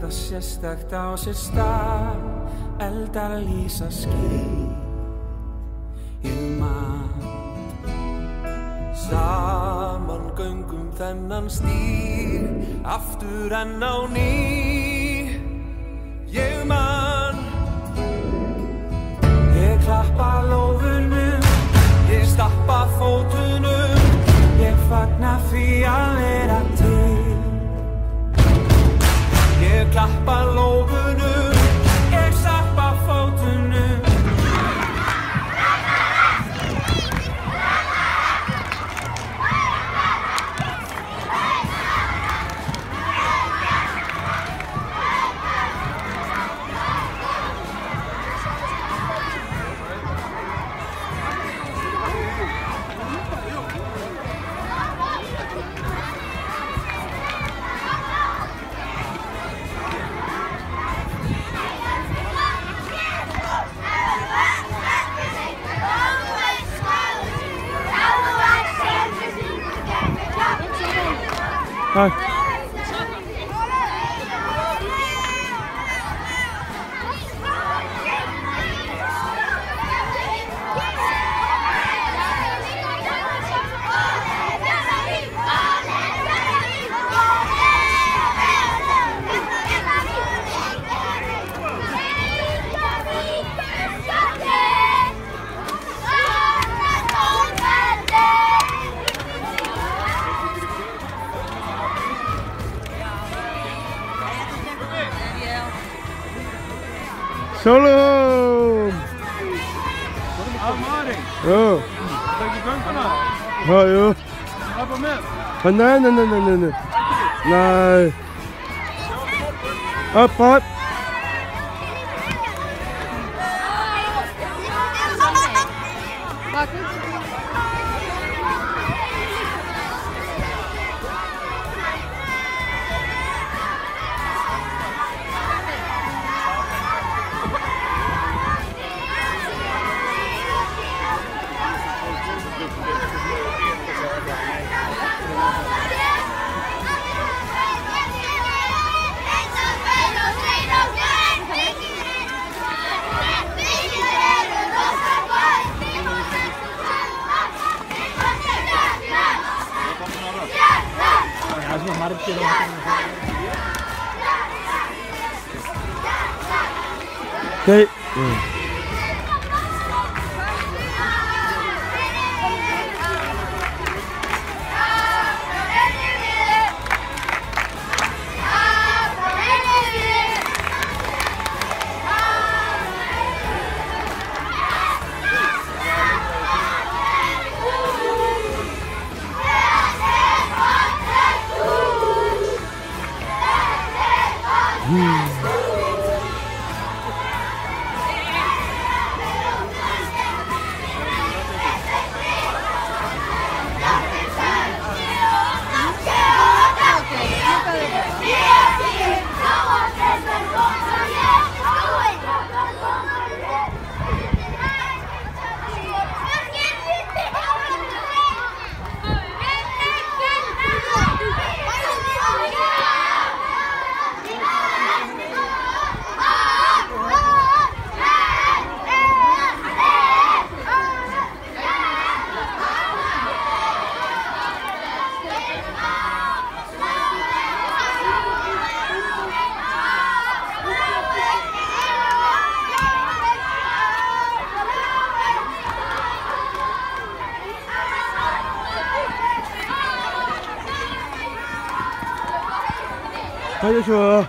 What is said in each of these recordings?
Eitthvað sérstakt á sér stað, eldar lýsa ský. Ég man saman göngum þennan stíg, aftur enn á ný. Ég man, ég klappa lófunum, ég stappa fótunum, ég fagna því að vera til. Ég klappa lófunum, ég stappa fótunum. Hi. Shalom! Afmaring? Ja. Leuk je gönguna? Ja, ja. Lappa með? Nej. Nej. Up. Okay. 알려줘.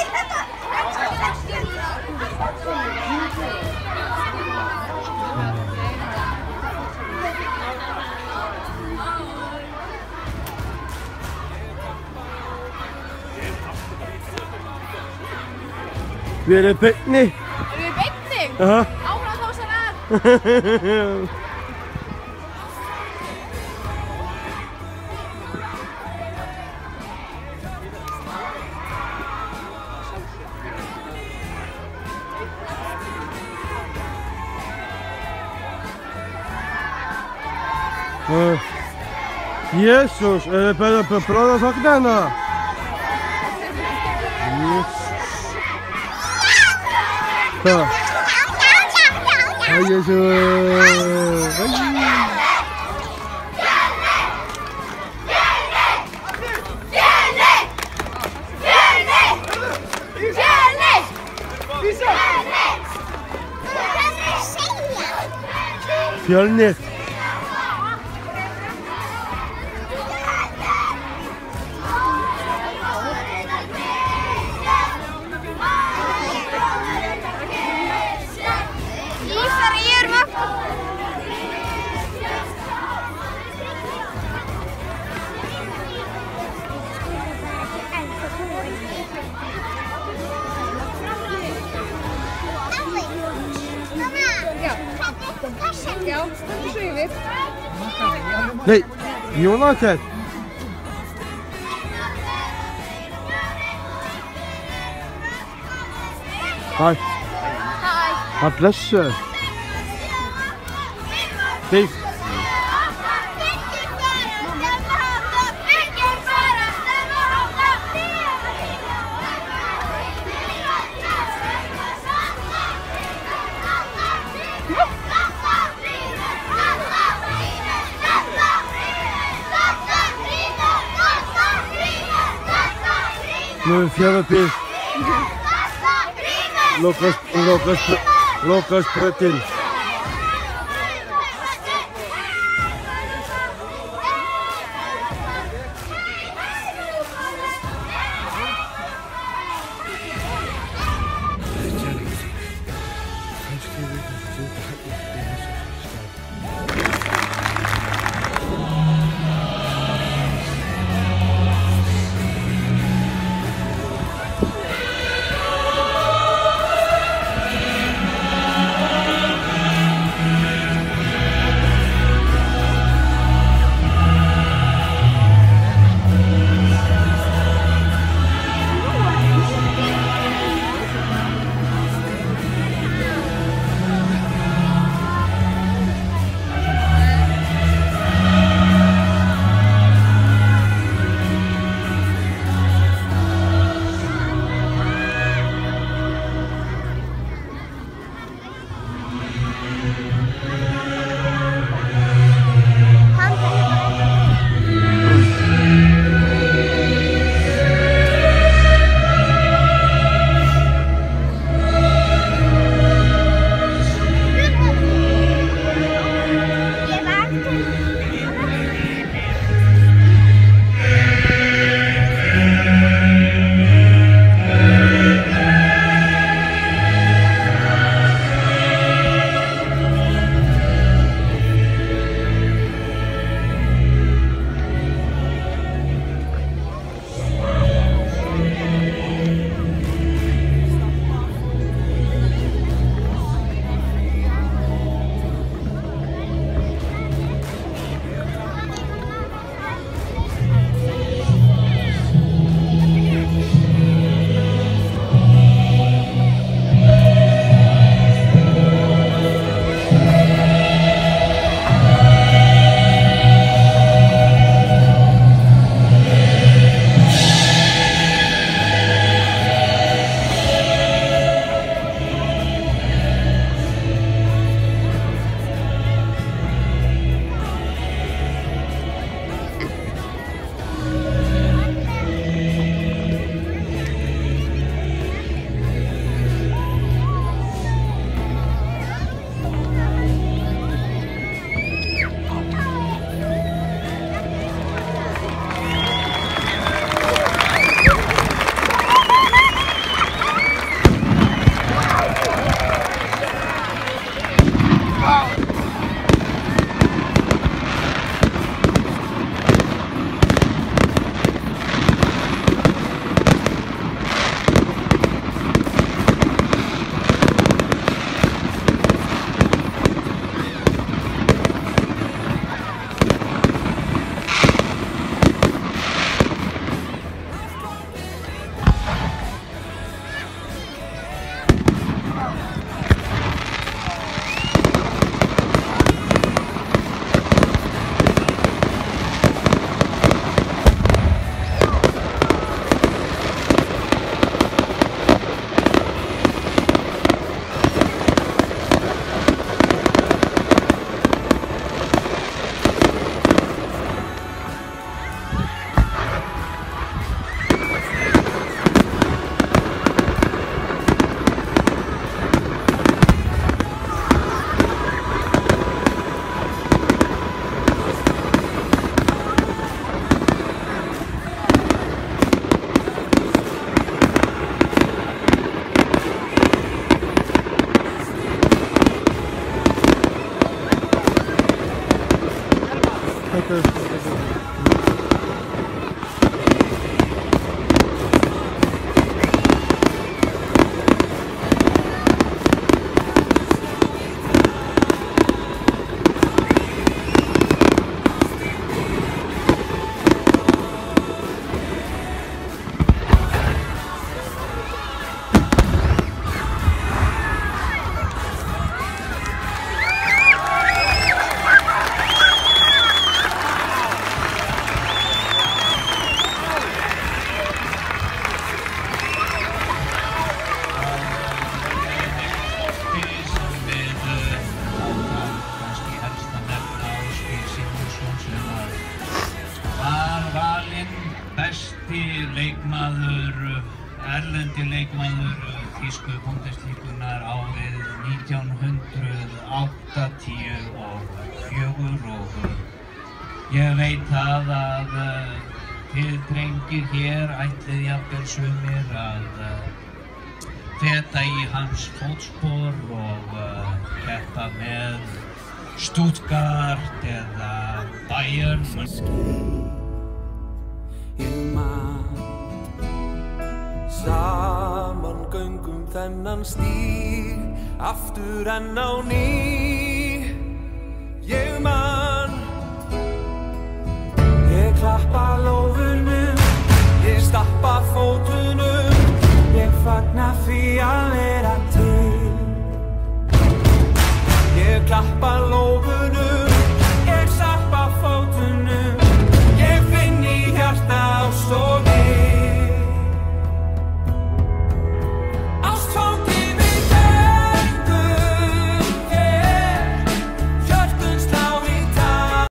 Við erum beinni. Við erum beinni? Áfram þá sem er. Jesus, er það bara að bráða þakna hérna? Jesus. 자. 알겠어. 별넷. Ja, så är vi. Nej, Jonathan. Hej. Hej. Blesse. Steve. Nu är fjärde pil. Lukas Pretin. Erlendi leikmaður þýsku Bundesligunnar árið 1984 og ég veit að þið drengir hér ætlið jafnvel sumir að feta í hans fótspor og keppa með Stuttgart eða Bayern. Saman göngum þennan stíg aftur enn á ný. Ég man